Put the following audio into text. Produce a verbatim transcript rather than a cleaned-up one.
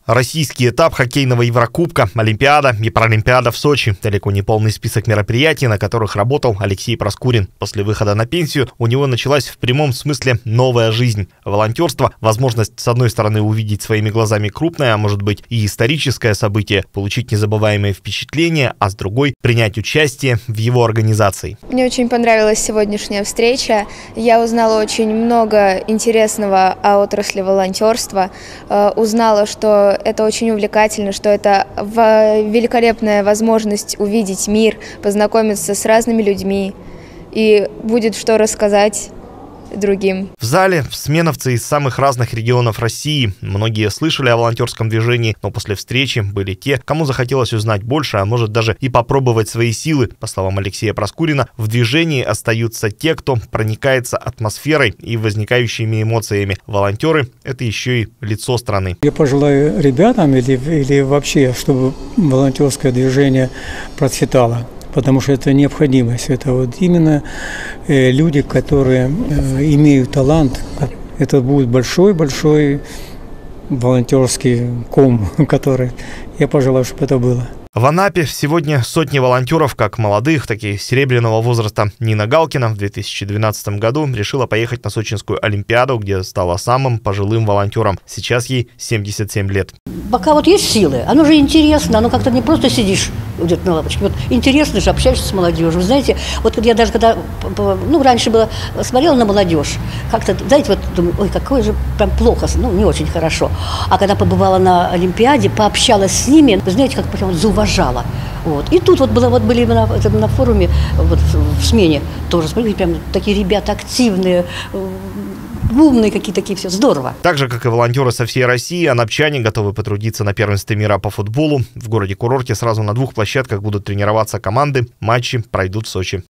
Российский этап хоккейного Еврокубка, Олимпиада и Паралимпиада в Сочи. Далеко не полный список мероприятий, на которых работал Алексей Проскурин. После выхода на пенсию у него началась в прямом смысле новая жизнь. Волонтерство, возможность с одной стороны увидеть своими глазами крупное, а может быть и историческое событие, получить незабываемые впечатления, а с другой принять участие в его организации. Мне очень понравилась сегодняшняя встреча. Я узнала очень много интересного о отрасли волонтерства. Узнала, что это очень увлекательно, что это великолепная возможность увидеть мир, познакомиться с разными людьми, и будет что рассказать другим. В зале сменовцы из самых разных регионов России. Многие слышали о волонтерском движении, но после встречи были те, кому захотелось узнать больше, а может даже и попробовать свои силы. По словам Алексея Проскурина, в движении остаются те, кто проникается атмосферой и возникающими эмоциями. Волонтеры – это еще и лицо страны. Я пожелаю ребятам или, или вообще, чтобы волонтерское движение процветало. Потому что это необходимость. Это вот именно э, люди, которые э, имеют талант. Это будет большой-большой волонтерский ком, который я пожелаю, чтобы это было. В Анапе сегодня сотни волонтеров, как молодых, так и серебряного возраста. Нина Галкина в две тысячи двенадцатом году решила поехать на Сочинскую Олимпиаду, где стала самым пожилым волонтером. Сейчас ей семьдесят семь лет. Пока вот есть силы, оно же интересно, оно как-то не просто сидишь где-то на лавочке. Вот интересно же, общаешься с молодежью. Вы знаете, вот я даже когда, ну, раньше было, смотрела на молодежь, как-то, знаете, вот думаю, ой, какое же прям плохо, ну, не очень хорошо. А когда побывала на Олимпиаде, пообщалась с ними, вы знаете, как прям зауважала. Вот. И тут вот, было, вот были на, на форуме, вот, в смене тоже, смотрите, прям такие ребята активные, умные какие-то такие, все здорово. Так же, как и волонтеры со всей России, анапчане готовы потрудиться на первенстве мира по футболу. В городе-курорте сразу на двух площадках будут тренироваться команды. Матчи пройдут в Сочи.